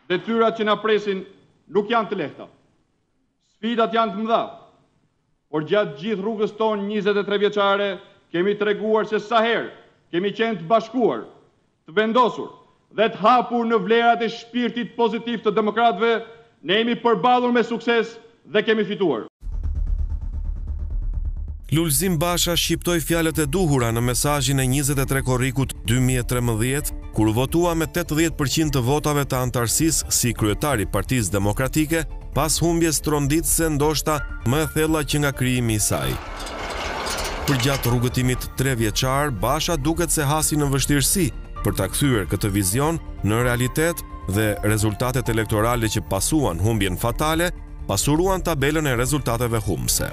Detyrat që na presin nuk janë të lehta. Sfidat janë të mëdha. Por gjatë gjithë rrugës tonë 23 vjeçare kemi treguar se sa herë kemi qenë të bashkuar, të vendosur dhe të hapur në vlerat e shpirtit pozitiv të demokratëve, ne jemi përballur me sukses dhe kemi fituar. Lulzim Basha shqiptoi fjalët e duhura në mesazhin e 23 korrikut 2013, kur votua me 80% të votave të antarësisë si kryetari i Partisë Demokratike, pas humbjes tronditëse ndoshta më e thella që nga krijimi i saj. Përgjatë rrugëtimit 3 vjeçar, Basha duket se hasi në vështirësi për ta kthyer këtë vizion në realitet dhe rezultatet elektorale që pasuan humbjen fatale, pasuruan tabelën e rezultateve humbse.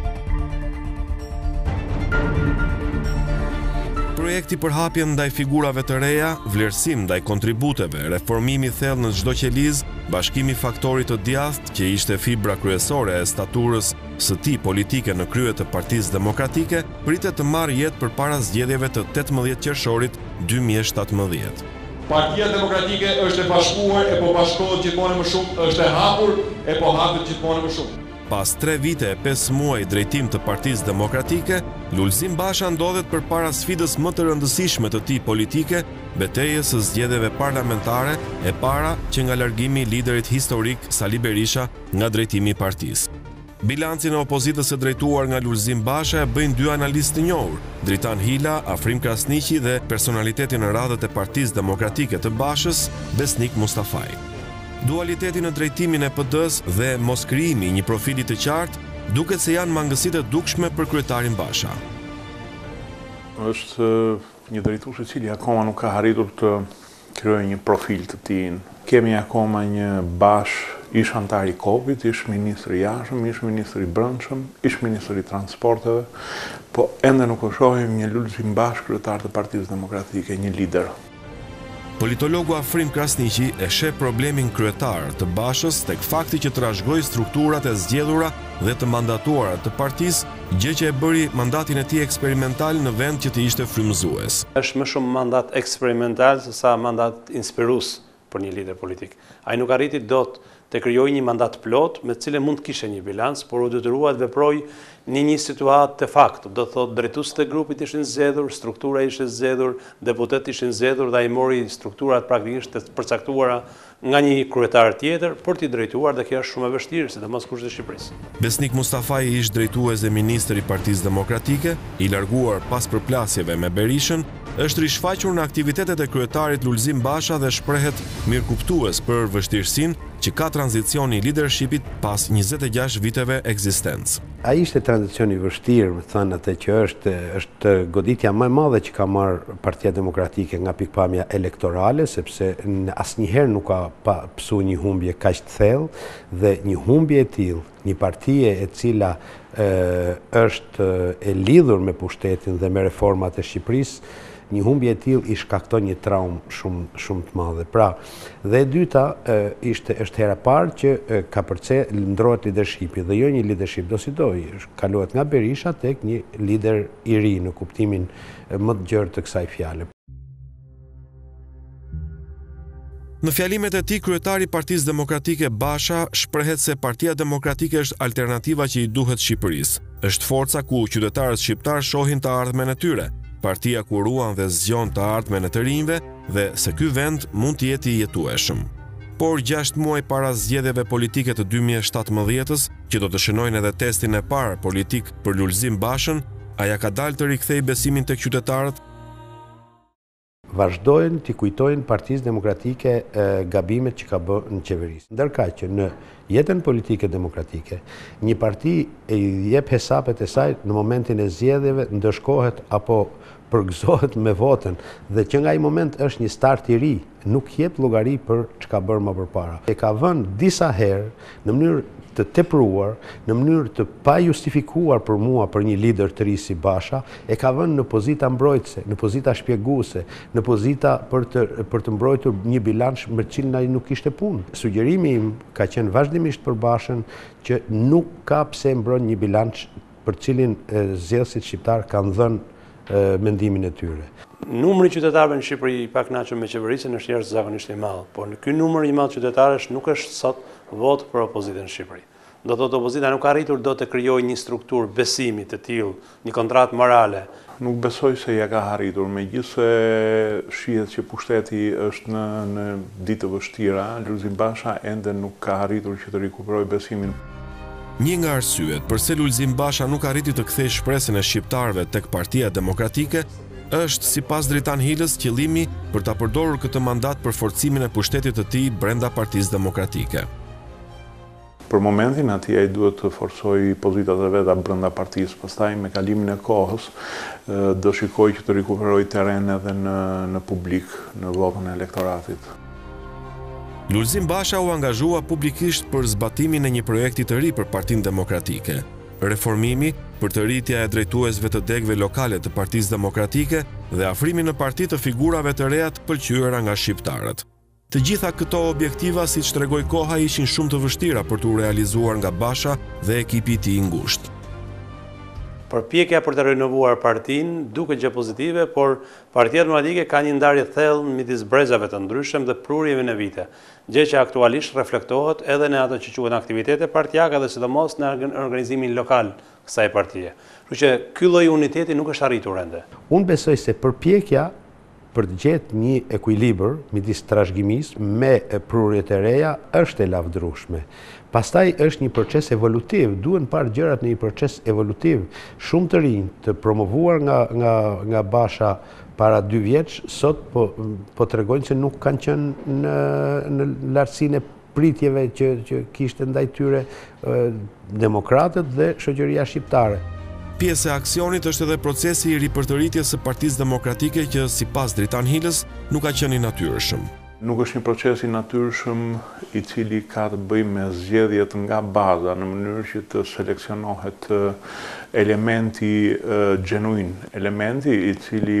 Projekti për hapjen ndaj figurave të reja, vlerësim ndaj kontributeve, reformimi thellë në çdo qelizë, bashkimi faktorit të djathtë që ishte fibra kryesore e staturës së tij politike në krye të Partisë Demokratike, pritet të marrë jetë përpara zgjedhjeve të 18 qershorit 2017. Partia Demokratike është e bashkuar, e po bashkohet gjithmonë më shumë, është e hapur, e po hapet gjithmonë më shumë. Pas 3 vite e 5 muaj drejtim të Partisë Demokratike, Lulzim Basha ndodhet përpara sfidës më të rëndësishme të tij politike, betejës së zgjedhjeve parlamentare e para që nga largimi i liderit historik Sali Berisha nga drejtimi i partisë. Bilancin e opozitës së drejtuar nga Lulzim Basha e bëjnë dy analistë të njohur, Dritan Hila, Afrim Krasniqi dhe personaliteti në radhët e Partisë Demokratike të Bashës, Besnik Mustafaj. Dualiteti në drejtimin e PD-s dhe moskrijimi një profili të qartë duket se janë mangësitë e dukshme për kryetarin Basha. Është një drejtues i cili akoma nuk ka arritur të krijojë një profil të tij. Kemi akoma një Bash, ish antar i KOP-it, ish ministri i jashtëm, ish ministri i brendshëm, ish ministri i transporteve, po ende nuk e shohim një Lulzim Bash kryetar të Partisë Demokratike, një lider. Politologu Afrim Krasniqi e sheh problemin kryetar të Bashës tek fakti që trashëgoi strukturat e zgjedhura dhe të mandatuara të partisë, gjë që e bëri mandatin e tij eksperimental në vend që të ishte frymëzues. Është më shumë mandat eksperimental se sa mandat inspirues për një lider politik. Ai nuk arriti dot të krijojë një mandat plot me të cilën mund të kishte një bilanc, por u detyrua të veprojë në një situatë të fakto. Do thotë drejtuesit e grupit ishin zgjedhur, struktura ishte zgjedhur, deputetët ishin zgjedhur dhe ai mori strukturat praktikisht të përcaktuara nga një kryetar tjetër për t'i drejtuar, dhe kjo është shumë e vështirë, sidomos kushtet e Shqipërisë. Besnik Mustafaj ish drejtues dhe ministër i Partisë Demokratike, i larguar pas përplasjeve me Berishën, është rishfaqur në aktivitetet e kryetarit Lulzim Basha dhe shprehet mirëkuptues për vështirësinë që ka tranzicioni i leadershipit pas 26 viteve ekzistencë. Ai ishte tranzicioni i vështirë, më thënë atë që është goditja më e madhe që ka marrë Partia Demokratike nga pikpamja elektorale, sepse asnjëherë nuk ka psu një humbje kaq të thellë, dhe një humbje e tillë, një partie e cila është e lidhur me pushtetin dhe me reformat e Shqipërisë, një humbje e tillë i shkakton një traumë shumë të madhe. Pra, dhe e dyta është hera parë që ka ndrohet leadershipi, dhe jo një leadership do si do, kalohet nga Berisha tek një lider i ri në kuptimin më të gjerë të kësaj fjale. Në fjalimet e tij, kryetari i Partisë Demokratike Basha shprehet se Partia Demokratike është alternativa që i duhet Shqipërisë. Është forca ku qytetarët shqiptar shohin të ardhmen e tyre, partia ku ruan dhe zgjon të ardhmen e të rinjve dhe se ky vend mund të jetë i jetueshëm. Por 6 muaj para zgjedhjeve politike të 2017-s, që do të shënojnë edhe testin e parë politik për Lulzim Bashën, a ja ka dalë të rikthej besimin tek qytetarët? Vazhdojnë t'i kujtojnë Partisë Demokratike gabimet që ka bërë në qeverisë. Ndërkaq që në jetën politike demokratike, një parti e jep hesapet e saj në momentin e zgjedhjeve, ndëshkohet apo përgëzohet me votën, dhe që nga ai moment është një start i ri, nuk jep llogari për çka bërë më përpara. E ka vënë disa herë në mënyrë të tepruar, në mënyrë të pa justifikuar për mua, për një lider të ri si Basha, e ka vënë në pozita mbrojtëse, në pozita shpjeguese, në pozita për të mbrojtur një bilanç me cilin ai nuk kishte punë. Sugjerimi im ka qenë vazhdimisht për Bashën që nuk ka pse mbron një bilanç për cilin zgjedhësit shqiptar kanë dhënë mendimin e tyre. Numri qytetarëve në Shqipëri i pakënaqur me qeverisjen është jashtëzakonisht i madh, por ky numër i madh qytetarësh nuk është sot votë për opozitën në Shqipëri. Do të thotë opozita nuk ka arritur do të krijojë një strukturë besimi të tillë, një kontratë morale. Nuk besoj se ja ka arritur, megjithëse shihet që pushteti është në ditë të vështira, Lulzim Basha ende nuk ka arritur që të rikuperojë besimin. Një nga arsyet përse Lulzim Basha nuk arriti të kthejë shpresën e shqiptarëve tek Partia Demokratike është, sipas Dritan Hilës, qëllimi për ta përdorur këtë mandat për forcimin e pushtetit të tij brenda Partisë Demokratike. Për momentin ati ai duhet të forsoj pozitat e veta brenda partisë, pastaj me kalimin e kohës do shikoj që të rikuperoj terren edhe në publik, në votën e elektoratit. Lulzim Basha u angazhua publikisht për zbatimin e një projekti të ri për Partinë Demokratike. Reformimi, përtëritja e drejtuesve të degëve lokale të Partisë Demokratike dhe afrimi në parti të figurave të reja të pëlqyera nga shqiptarët. Të gjitha këto objektiva, siç tregoi koha, ishin shumë të vështira për t'u realizuar nga Basha dhe ekipi i tij i ngushtë. Përpjekja për të renovuar partinë duket gjë pozitive, por Partia Demokratike ka një ndarje thellë midis brezave të ndryshëm dhe prurjeve në vite, gjë që aktualisht reflektohet edhe në ato që quhen aktivitete partijake dhe sidomos në organizimin lokal kësaj partie. Kështu që ky lloj uniteti nuk është arritur ende. Unë besoj se përpjekja për të gjetë një ekuilibër midis trashëgimisë me prurjet e reja është e lavdërueshme. Pastaj është një proces evolutiv, duhen parë gjërat në një proces evolutiv. Shumë të rinj të promovuar nga Basha para 2 vjeç, sot po tregojnë se nuk kanë qenë në lartësinë e pritjeve që kishte ndaj tyre demokratët dhe shoqëria shqiptare. Pjesë e aksionit është edhe procesi i ripërtëritjes së Partisë Demokratike që, sipas Dritan Hilës, nuk ka qenë i natyrshëm. Nuk është një proces i natyrshëm i cili ka të bëjë me zgjedhjet nga baza, në mënyrë që të seleksionohet elementi genuin, elementi i cili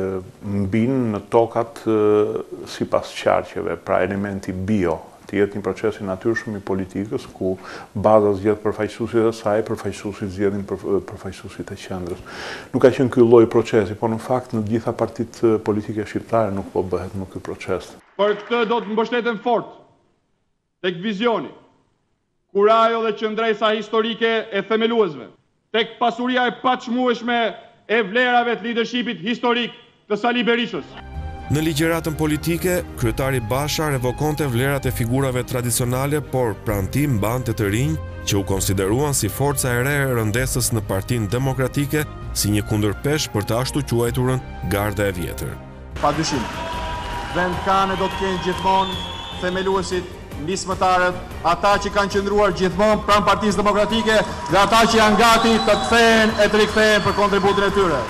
mbin në tokat sipas qarqeve, pra elementi bio. Të jetë një proces i natyrshëm i politikës, ku baza zgjedh përfaqësuesit e saj, përfaqësuesit zgjedhin përfaqësuesit e qendrës. Nuk ka qenë ky lloj procesi, por në fakt në të gjitha partitë politike shqiptare nuk po bëhet më ky proces. Për këtë do të mbështeten fort tek vizioni, kurajo dhe qëndresa historike e themeluesve, tek pasuria e paçmueshme e vlerave të leadershipit historik të Sali Berishës. Në ligjëratën politike, kryetari Basha revokonte vlerat e figurave tradicionale, por pranë tij mbante të rinj që u konsideruan si forca e re e rëndesës në Partinë Demokratike, si një kundërpesh për të ashtu quajturën Garda e Vjetër. Padyshim, vend kanë do të kenë gjithmonë themeluesit, nismëtarët, ata që kanë qëndruar gjithmonë pranë Partisë Demokratike dhe ata që janë gati të kthehen e të rikthehen për kontributin e tyre.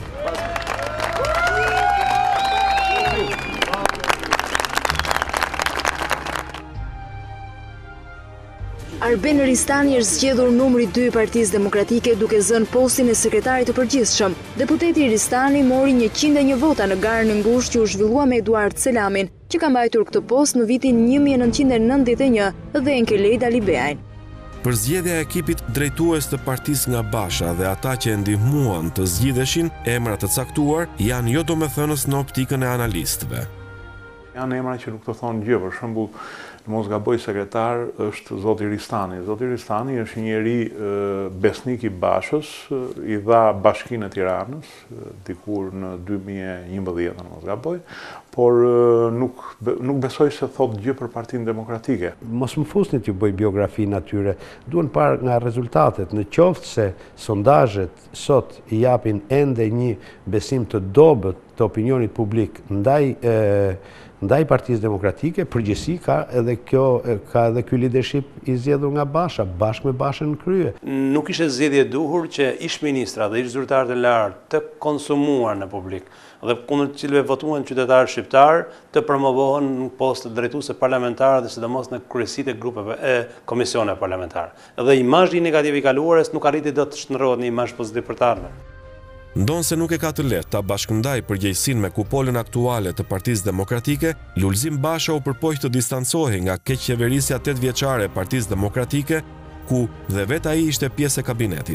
Arben Ristani është zgjedhur numri 2 i Partisë Demokratike duke zënë postin e sekretarit të përgjithshëm. Deputeti Ristani mori 101 vota në garën e ngushtë që u zhvillua me Eduard Selamin, që ka mbajtur këtë post në vitin 1991 dhe Enkelej Dalibeajn. Për zgjedhja e ekipit drejtues të partisë nga Basha dhe ata që e ndihmuan të zgjidheshin, emra të caktuar janë jo domethënës në optikën e analistëve. Janë emra që nuk të thonë gjë, për shembull, në mos gaboj sekretar është Zoti Ristani. Zoti Ristani është njeri besnik i Bashës, i dha Bashkinë e Tiranës, dikur në 2011, në mos gaboj, por nuk besoj se thot gjë për Partinë Demokratike. Mos më fusni t'ju bëj biografinë atyre, duhen parë nga rezultatet, në qoftë se sondazhet sot i japin ende një besim të dobët të opinionit publik ndaj Partisë Demokratike, përgjithësi ka edhe ky leadership i zgjedhur nga Basha, bashkë me Bashën në krye. Nuk ishte zgjedhje duhur që ish-ministra dhe ish-zyrtarët e lartë të konsumuar në publik dhe kundër të cilëve votuan qytetarë shqiptar të promovohen në postë drejtuese parlamentare dhe sidomos në kryesitë e grupeve e komisione parlamentare. Dhe imazhi negativ i kaluarës nuk arriti dot të shndërrohet në imazh pozitiv për të ardhmen. Ndonë se nuk e ka të lehtë ta bashkëndaj përgjegjësinë me kupolën aktuale të Partisë Demokratike, Lulzim Basha u përpoq të distancohej nga keqqeverisja 8 vjeçare e Partisë Demokratike, ku dhe vetë ai ishte pjesë e kabinetit.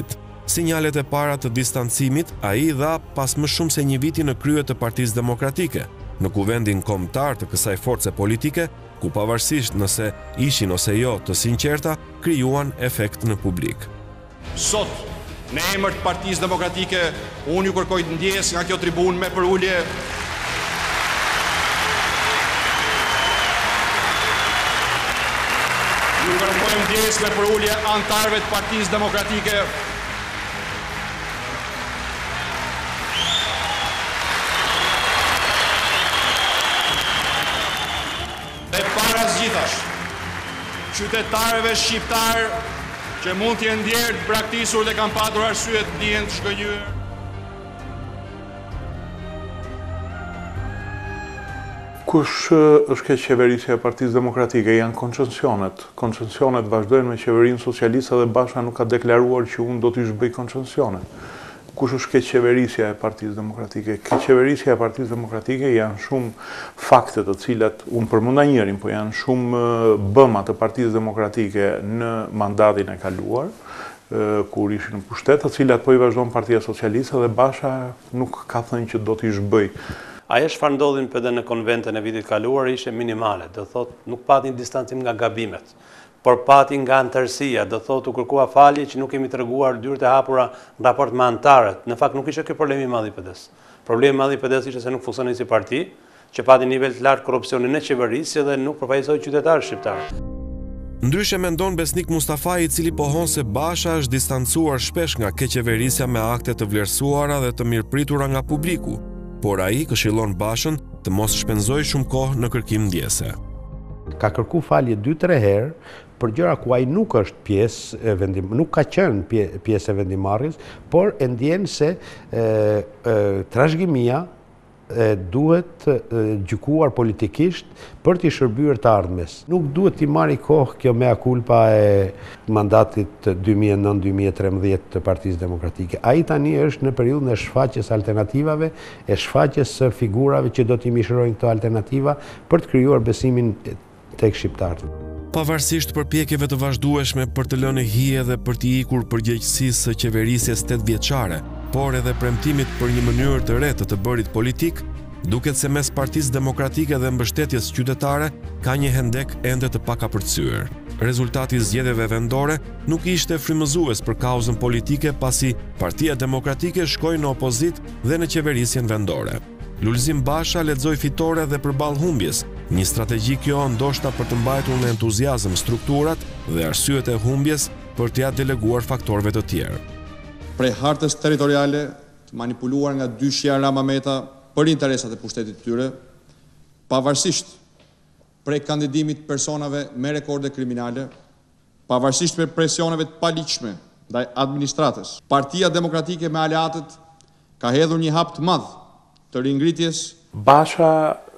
Sinjalet e para të distancimit ai dha pas më shumë se një viti në krye të Partisë Demokratike, në kuvendin kombëtar të kësaj force politike, ku pavarësisht nëse ishin ose jo të sinqerta, krijuan efekt në publik. Sot, në emër të Partisë Demokratike, unë ju kërkoj të ndjes nga kjo tribunë me përulje me përulje antarëve të Partisë Demokratike dhe para zgjithash qytetarëve shqiptar që mund t'jenë ndjerë të braktisur dhe kanë patur arsye të ndihen të shkënjyer. Kush është kjo qeverisja e Partisë Demokratike? Janë koncensionet. Koncensionet vazhdojnë me qeverinë socialiste dhe Basha nuk ka deklaruar që unë do t'i zhbëj koncensionet. Kush është kjo qeverisja e Partisë Demokratike? Kjo qeverisja e Partisë Demokratike janë shumë fakte të cilat unë përmenda njërin, po janë shumë bëma të Partisë Demokratike në mandatin e kaluar, kur ishin në pushtet, të cilat po i vazhdon Partia Socialiste dhe Basha nuk ka thënë që do t'i zhbëj. Ajo çfarë ndodhi në PD në konventën e vitit kaluar ishte minimale, do thotë nuk patin distancim nga gabimet, por patin nga antarësia, do thotë u kërkua falje që nuk kemi treguar dyert e hapura në raport me antarët. Në fakt nuk ishte ky problemi i madh i PD-s. Problemi i madh i PD-s ishte se nuk funksionoi si parti, që pati nivel të lartë korrupsionin në qeverisje dhe nuk përfaqësoi qytetarët shqiptar. Ndryshe mendon Besnik Mustafaj, i cili pohon se Basha është distancuar shpesh nga keqeverisja me akte të vlerësuara dhe të mirëpritura nga publiku, por ai këshillon Bashën të mos shpenzoj shumë kohë në kërkim ndjese. Ka kërku falje 2-3 herë për gjëra ku ai nuk është pjesë e nuk ka qenë pjesë e vendimarrjes, por e ndjen se trashëgimia duhet gjykuar politikisht për t'i shërbyer të ardhmes. Nuk duhet t'i marrë kohë kjo mea culpa e mandatit 2009-2013 të Partisë Demokratike. Ai tani është në periudhën e shfaqjes alternativave, e shfaqjes së figurave që do t'i mishërojnë këto alternativa për të krijuar besimin tek shqiptarët. Pavarësisht përpjekjeve të vazhdueshme për të lënë hije dhe për t'i ikur përgjegjësisë së qeverisjes 8-vjeçare, por edhe premtimit për një mënyrë të re të bërit politik, duket se mes Partisë Demokratike dhe mbështetjes qytetare ka një hendek ende të pakapërcyer. Rezultati i zgjedhjeve vendore nuk ishte frymëzues për kauzën politike pasi Partia Demokratike shkoi në opozit dhe në qeverisjen vendore. Lulzim Basha lexoi fitore dhe përballë humbjes, një strategji kjo ndoshta për të mbajtur në entuziazëm strukturat dhe arsyet e humbjes për t'ia deleguar faktorëve të tjerë. Prej hartës territoriale të manipuluar nga dyshja Rama Meta për interesat e pushtetit të tyre, pavarësisht prej kandidimit personave me rekorde kriminale, pavarësisht prej presioneve të paligjshme ndaj administratës, Partia Demokratike me aleatët ka hedhur një hap të madh të ringritjes. Basha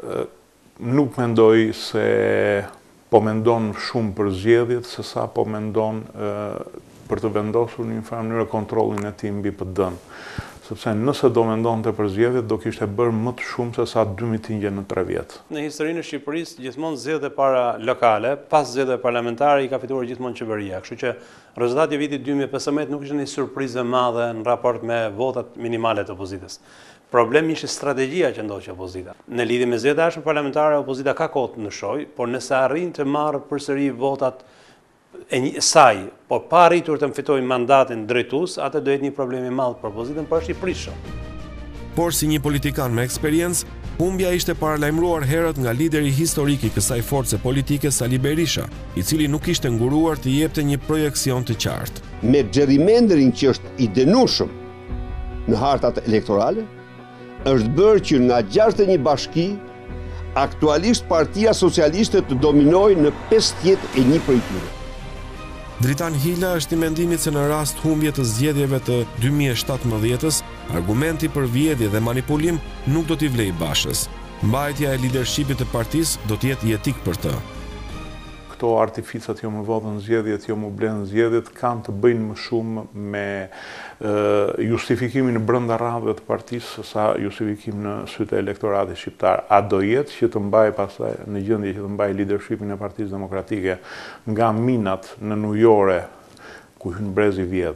nuk mendoj se po mendon shumë për zgjedhjet, se sa po mendon për të vendosur një farë mënyrë kontrollin e tij mbi PD-n. Sepse nëse do mendonte për zgjedhjet, do kishte bërë më të shumë se sa 2 mitingje në 3 vjet. Në historinë e Shqipërisë, gjithmonë zgjedhjet para lokale, pas zgjedhjeve parlamentare i ka fituar gjithmonë qeveria. Kështu që rezultati i vitit 2015 nuk ishte një surprizë e madhe në raport me votat minimale të opozitës. Problemi ishte strategjia që ndoqi opozita. Në lidhje me zgjedhjet e ardhshme parlamentare, opozita ka kohë të ndryshojë, por nëse arrin të marrë përsëri votat e saj, por pa arritur të fitojë mandatin drejtues, atë do jetë një problem i madh për opozitën, por është i pritshëm. Por si një politikan me eksperiencë, humbja ishte paralajmëruar herët nga lideri historik i kësaj force politike Sali Berisha, i cili nuk ishte nguruar të jepte një projekcion të qartë. Me gerrymandering që është i dënueshëm në hartat elektorale, është bërë që nga 61 bashki, aktualisht Partia Socialiste të dominojë në 51 prej tyre. Dritan Hila është i mendimit se në rast humbje të zgjedhjeve të 2017-s, argumenti për vjedhje dhe manipulim nuk do t'i vlejë Bashës. Mbajtja e lidershipit të partisë do t'jetë jetik për të. Këto artificat jo më vodhën zgjedhjet, jo më blenë zgjedhjet, kanë të bëjnë më shumë me justifikimin brenda radhëve të partisë sa justifikim në sytë e elektoratit shqiptar. A do jetë që të mbaj pastaj në gjendje që të mbaj lidershipin e Partisë Demokratike nga minat në nujore ku hyn brezi vjetër,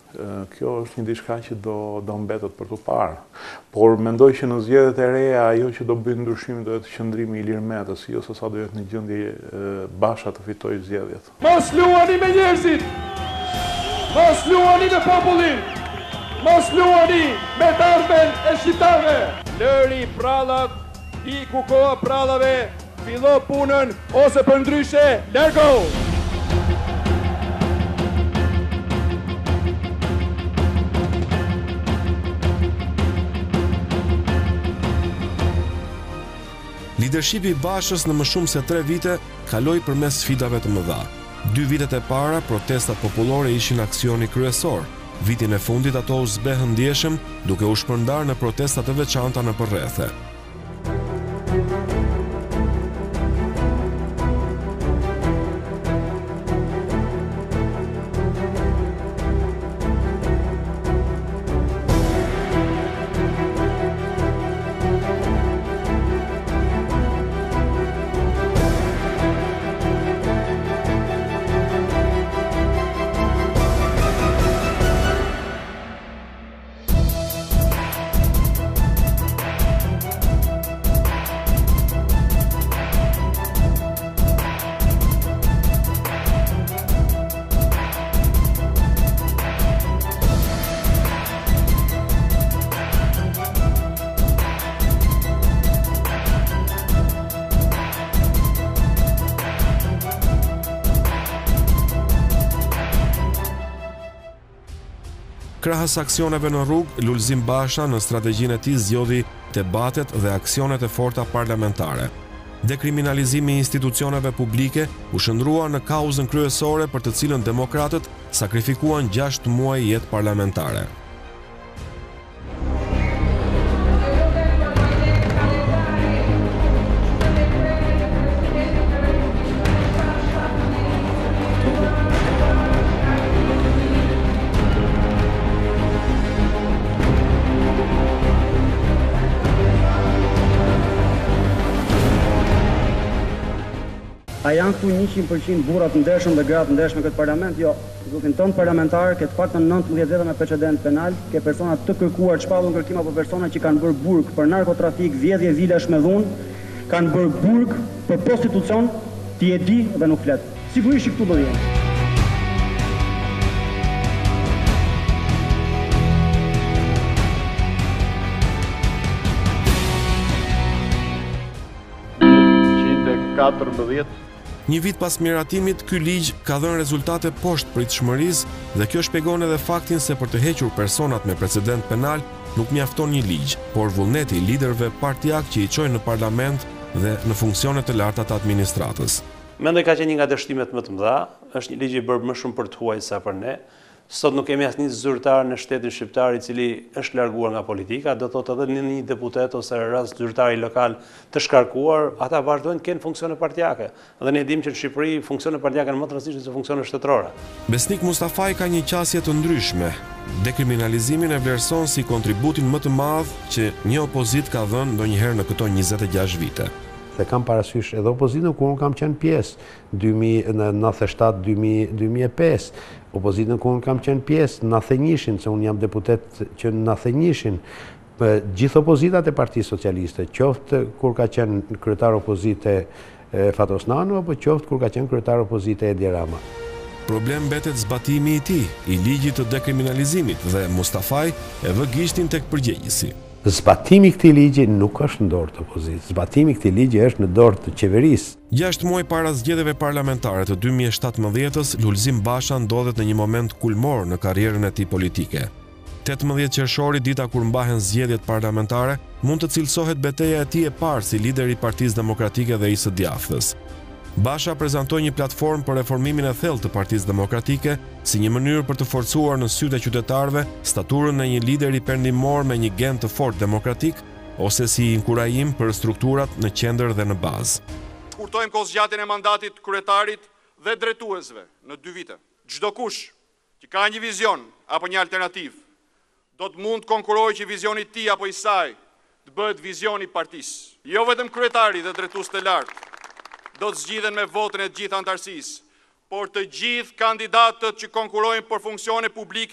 Kjo është një diçka që do mbetet për të parë. Por mendoj që në zgjedhjet e reja ajo që do bëjë ndryshimin do jetë qëndrimi i Ilir Metës, jo se sa do jetë në gjendje Basha të fitojë zgjedhjet. Mos luani me njerëzit! Mos luani me popullin! Mos luani me të ardhmen e shqiptarëve! Lëri prallat, iku koha prallave, fillo punën ose për ndryshe, largo! Lidershipi i Bashës në më shumë se 3 vite kaloi përmes sfidave të mëdha. 2 vitet e para, protestat popullore ishin aksioni kryesor. Vitin e fundit ato u zbehën ndjeshëm, duke u shpërndarë në protestat të veçanta në përrethë. Krahas aksioneve në rrugë, Lulzim Basha në strategjinë e tij zgjodhi debatet dhe aksionet e forta parlamentare. Dekriminalizimi i institucioneve publike u shndrua në kauzën kryesore për të cilën demokratët sakrifikuan 6 muaj jetë parlamentare. A janë këtu 100% burrat ndershëm dhe gratë ndershme këtë parlament? Jo, grupin tonë parlamentar ke të paktën 19 veta me precedent penal, ke persona të kërkuar shpallur kërkim apo persona që kanë bërë burg për narkotrafik, vjedhje vilash me dhunë, kanë bërë burg për prostitucion, ti e di dhe nuk flet. Sigurisht që këtu do jenë. Një vit pas miratimit, ky ligj ka dhënë rezultate poshtë pritshmërisë dhe kjo shpjegon edhe faktin se për të hequr personat me precedent penal nuk mjafton një ligj, por vullneti i liderëve partijak që i çojnë në parlament dhe në funksione të larta të administratës. Mendoj ka qenë një nga dështimet më të mëdha, është një ligj i bërë më shumë për të huaj sa për ne. Sot nuk kemi asnjë zyrtar në shtetin shqiptar i cili është larguar nga politika, do thotë edhe një deputet ose rast zyrtari lokal të shkarkuar, ata vazhdojnë të kenë funksione partijake. Dhe ne dimë që në Shqipëri funksione partijake janë më të rëndësishme se funksione shtetërore. Besnik Mustafaj ka një qasje të ndryshme. Dekriminalizimin e vlerëson si kontributin më të madh që një opozit ka dhënë ndonjëherë në këto 26 vite. Dhe kam parasysh edhe opozitën kur unë kam qenë pjesë në 97-2005, opozitën kur unë kam qenë pjesë në 91-shin, se unë jam deputet që në 91-shin, gjithë opozitat e Partisë Socialiste, qoftë kur ka qenë kryetar opozite Fatos Nano, apo qoftë kur ka qenë kryetar opozite Edi Rama. Problem mbetet zbatimi i tij, i ligjit të dekriminalizimit dhe Mustafaj e vë gishtin tek përgjegjësi. Zbatimi i këtij ligji nuk është në dorë të opozitës. Zbatimi i këtij ligji është në dorë të qeverisë. 6 muaj para zgjedhjeve parlamentare të 2017-s, Lulzim Basha ndodhet në një moment kulmor në karrierën e tij politike. 18 qershori, dita kur mbahen zgjedhjet parlamentare, mund të cilësohet betejë e tij e parë si lider i Partisë Demokratike dhe i së djathtës. Basha prezantoi një platformë për reformimin e thellë të Partisë Demokratike si një mënyrë për të forcuar në sytë e qytetarëve staturën e një lideri perëndimor me një gen të fortë demokratik ose si inkurajim për strukturat në qendër dhe në bazë. Kurtojmë kohëzgjatjen e mandatit kryetarit dhe drejtuesve në 2 vite. Çdo kush që ka një vizion apo një alternativë do të mund të konkurojë që vizioni i tij apo i saj të bëhet vizioni i partisë. Jo vetëm kryetari dhe drejtues të lartë do të zgjidhen me votën e gjithë antarësisë, por të gjithë kandidatët që konkurojnë për funksione publike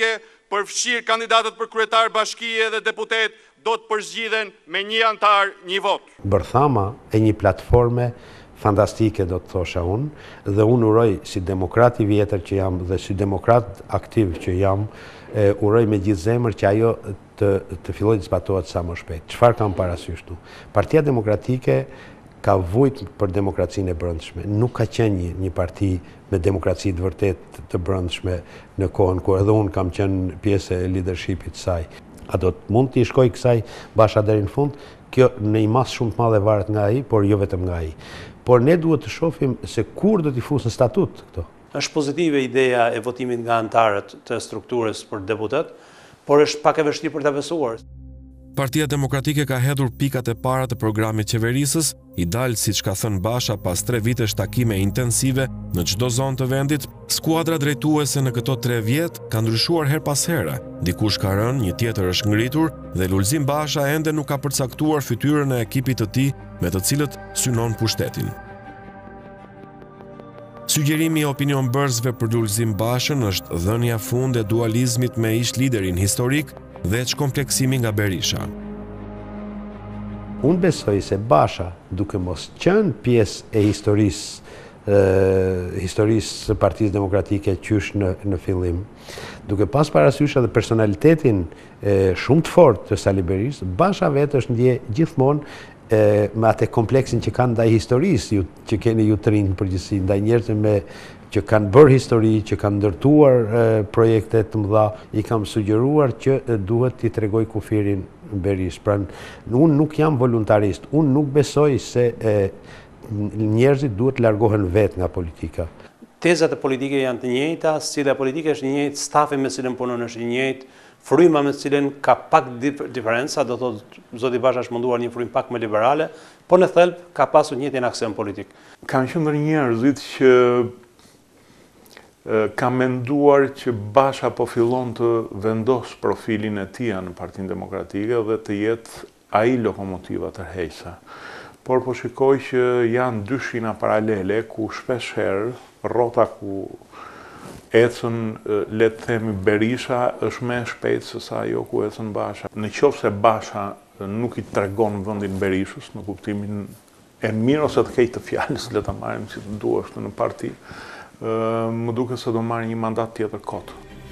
përfshirë kandidatët për kryetar bashkie dhe deputet do të përzgjidhen me 1 antar, 1 vot. Bërthama e një platforme fantastike, do të thosha unë, dhe unë uroj si demokrat i vjetër që jam dhe si demokrat aktiv që jam, uroj me gjithë zemër që ajo të filloj të zbatohet sa më shpejt. Çfarë kam parasysh këtu? Partia Demokratike ka vujt për demokracinë e brendshme. Nuk ka qenë një parti me demokraci të vërtet të brendshme në kohën kur edhe unë kam qenë pjesë e leadershipit saj. A do të mund t'i shkoj kësaj Basha deri në fund? Kjo në një masë shumë të madhe varet nga ai, por jo vetëm nga ai. Por ne duhet të shohim se kur do t'i fusë në statut këto. Është pozitive ideja e votimit nga antarët të strukturës për deputet, por është pak e vështirë për ta besuar. Partia Demokratike ka hedhur pikat e para të programit qeverisës, i dalë siç ka thënë Basha pas 3 vitesh takime intensive në çdo zonë të vendit. Skuadra drejtuese në këto 3 vjet ka ndryshuar her pas here. Dikush ka rënë, një tjetër është ngritur dhe Lulzim Basha ende nuk ka përcaktuar fytyrën e ekipit të tij me të cilët synon pushtetin. Sugjerimi i opinionbërzve për Lulzim Bashën është dhënia fund e dualizmit me ish liderin historik dhe çkompleksimi nga Berisha. Unë besoj se Basha, duke mos qenë pjesë e historisë së Partisë Demokratike qysh në fillim, duke pas parasysh edhe personalitetin shumë të fortë të Sali Berisë, Basha vetë është ndje gjithmonë me atë kompleksin që kanë ndaj historisë, që keni ju të rinë në përgjithësi, ndaj njerëzve që kanë bërë histori, që kanë ndërtuar projekte të mëdha, i kam sugjeruar që duhet t'i tregoj kufirin Berisë. Pra, unë nuk jam voluntarist, unë nuk besoj se njerëzit duhet largohen vetë nga politika. Tezat e politike janë të njëjta, sila politike është një njëjtë, stafi me cilën punon është një njëjtë, fryma me cilën ka pak diferenca, do thotë zoti Basha është munduar një frymë pak më liberale, por në thelb ka pasur një njëjtin aksion politik. Kanë qenë njerëzit që ka menduar që Basha po fillon të vendos profilin e tij në Partinë Demokratike dhe të jetë ai lokomotiva tërheqëse. Por po shikoj që janë 2 shina paralele ku shpesh herë rrota ku ecën, le të themi, Berisha është më e shpejtë se sa ajo ku ecën Basha. Në qoftë se Basha nuk i tregon vendin Berishës në kuptimin e mirë ose të keq të fjalës, le ta marrim si të duash në parti, më duket se do marrë një mandat tjetër kot.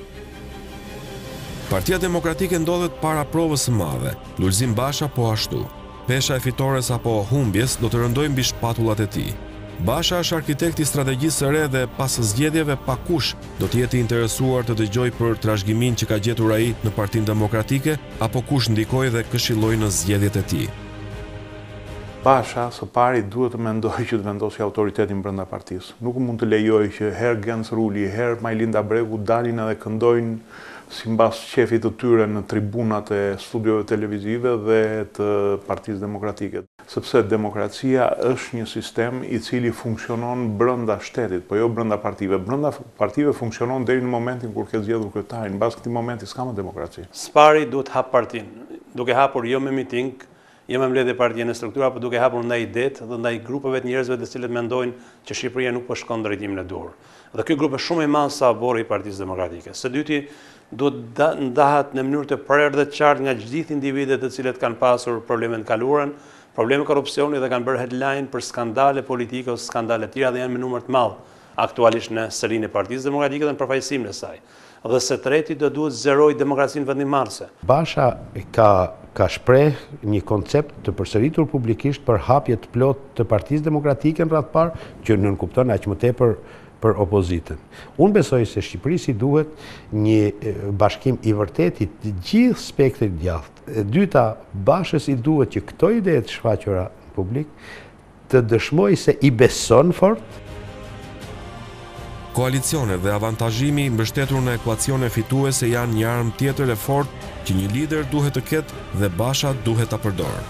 Partia Demokratike ndodhet para provës së madhe. Lulzim Basha po ashtu. Pesha e fitores apo humbjes do të rëndojë mbi shpatullat e tij. Basha është arkitekti strategjisë së re dhe pas zgjedhjeve pakush do të jetë i interesuar të dëgjojë për trashëgiminë që ka gjetur ai në Partinë Demokratike apo kush ndikoi dhe këshilloi në zgjedhjet e tij. Basha së pari duhet të mendojë që të vendosë autoritetin brenda partisë. Nuk mund të lejojë që herë Gens Ruli, herë Majlinda Bregu dalin edhe këndojnë simbas qefit të tyre në tribunat e studiove televizive dhe të Partisë Demokratike. Sepse demokracia është një sistem i cili funksionon brenda shtetit, po jo brenda partive. Brenda partive funksionon deri në momentin kur ke zgjedhur kryetarin. Mbas këtij momenti s'ka më demokraci. Spari duhet hap partinë, duke hapur jo me miting, jo me mbledhje partie në struktura, por duke hapur ndaj idetë dhe ndaj grupeve të njerëzve të cilët mendojnë që Shqipëria nuk po shkon drejtimin e duhur. Dhe ky grup është shumë i madh sa borri i Partisë Demokratike. Së dyti, duhet ndahet në mënyrë të prerë dhe të qartë nga gjithë individet të cilët kanë pasur probleme të kaluara, probleme korrupsioni dhe kanë bërë headline për skandale politike ose skandale të tjera dhe janë me numër të madh aktualisht në serinë e Partisë Demokratike dhe në përfaqësimin e saj. Dhe së treti do duhet zerojë demokracinë vendimmarrëse. Basha ka shpreh një koncept të përsëritur publikisht për hapje të plotë të Partisë Demokratike në radhë parë, që nënkupton aq më tepër për opozitën. Unë besoj se Shqipërisi duhet një bashkim i vërtetit të gjithë spektrit djathtë. E dyta, Bashës i duhet që këto ide të shfaqura në publik të dëshmojë se i beson fort. Koalicione dhe avantazhimi mbështetur në ekuacione fituese janë një armë tjetër e fortë që një lider duhet të ketë dhe Basha duhet ta përdorë.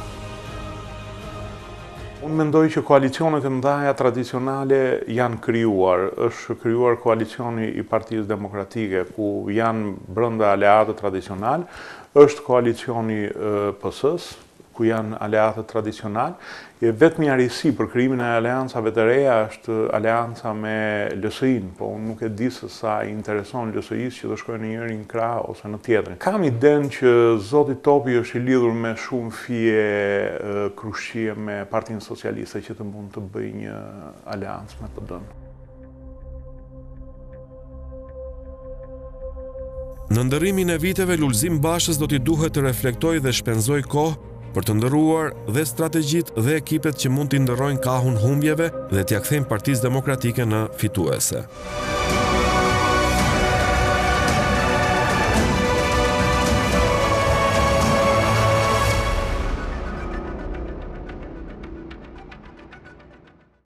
Unë mendoj që koalicionet e mëdha tradicionale janë krijuar. Është krijuar koalicioni i Partisë Demokratike ku janë brenda aleatët tradicional, është koalicioni PS-s, ku janë aleatët tradicional. Vetëm një arisi për krijimin e aleancave të reja është aleanca me LSI-n, po unë nuk e di se sa i intereson LSI-s që të shkojnë në njërin krah ose në tjetrin. Kam idenë që zoti Topi është i lidhur me shumë fije krushqie me Partinë Socialiste që të mund të bëjë një aleancë me PD-n. Në ndërrimin e viteve, Lulzim Bashës do t'i duhet të reflektoj dhe shpenzoj kohë për të ndërruar dhe strategjitë dhe ekipet që mund t'i ndërrojnë kahun humbjeve dhe t'ia kthejnë Partisë Demokratike në fituese.